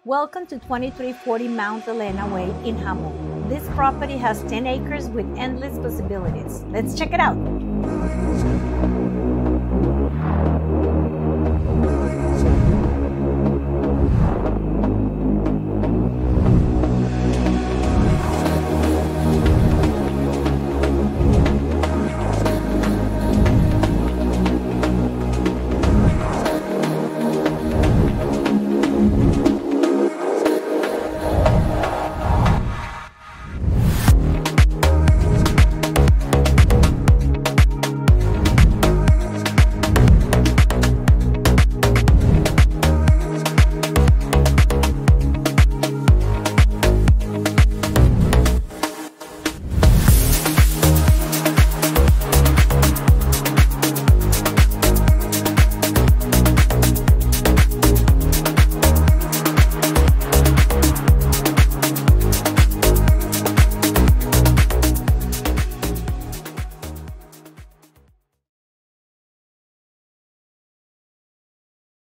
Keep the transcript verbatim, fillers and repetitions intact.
Welcome to twenty-three forty Mount Elena Way in Jamul. This property has ten acres with endless possibilities. Let's check it out.